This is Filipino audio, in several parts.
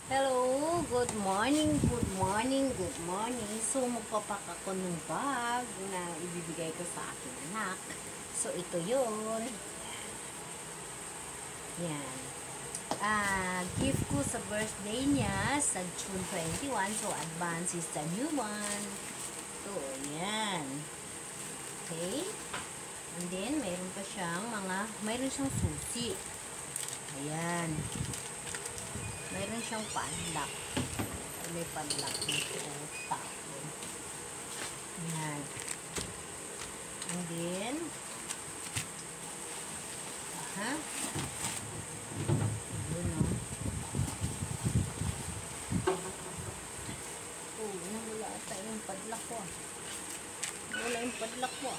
Hello, good morning, good morning, good morning. So, magpapak ako ng bag na ibibigay ko sa aking anak. So, ito yun. Yan. Gift ko sa birthday niya sa June 21. So, advance is the new one. So, yan. Okay. And then, mayroon pa siyang mayroon siyang susi. Ayan. Mayroon siyang padlock. May padlock nito. Ayan. And then, yun o. Nawala ata yung padlock ko. Nawala yung padlock ko.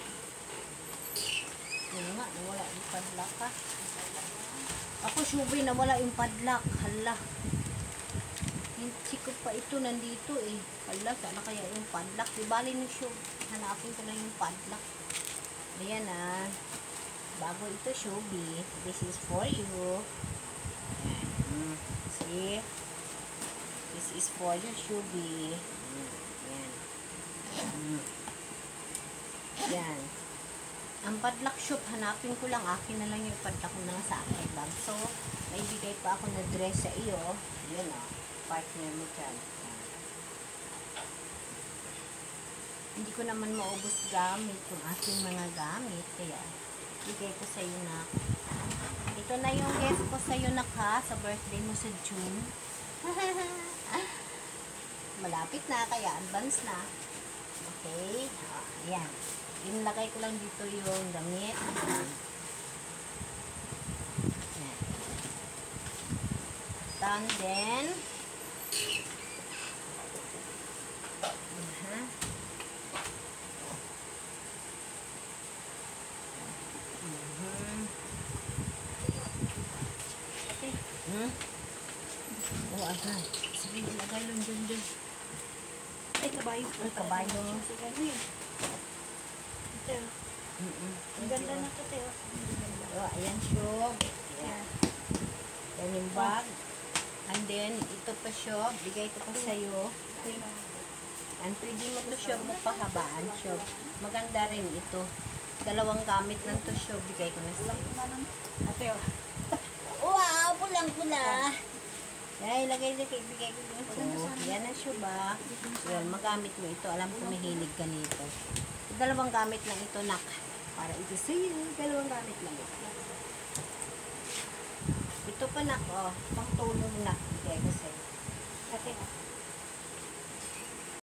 Yun nga, nawala yung padlock ha. Ako, Shubi, nawala yung padlock. Hala. Hindi ko pa ito nandito eh. Hala, sana kaya yung padlock. Di bali ni Shub. Hanapin ko lang yung padlock. Ayan ah. Bago ito, Shubi. This is for you. See? This is for you, Shubi. Ayan. Ayan. Ang padlock shop, hanapin ko lang. Akin na lang yung padlock ko na sa akin bag. So, may bigay pa ako na dress sa iyo. Yan o. Partner mo dyan. Hindi ko naman maubos gamit yung aking mga gamit. Kaya, bigay ko sa iyo na. Ito na yung gift ko sa iyo na ka. Sa birthday mo sa June. Malapit na. Kaya, advance na. Okay. Ayan. Inlagay ko lang dito yung damit. And then, okay. Oh, agad. Sige, ilagay lang dun. Ay, kabayo. Ay, kabayo. Sige, ang ganda na ito, Teo. Oh, ayan siya. Ayan. Yan yung bag. And then, ito pa siya. Bigay ko pa sa'yo. And pwede mo ito siya magpahabaan siya. Maganda rin ito. Dalawang gamit lang ito siya. Bigay ko na sa'yo. Teo. Wow! Pulang-pula! Ay, bigay ko dito. Yan na siya ba? Yan, magamit mo ito. Alam ko mahilig ka nito. Dalawang gamit lang ito, nak. Para ito sa'yo. Dalawang gamit lang ito. Ito pa, nak. Oh, pang tulong, nak.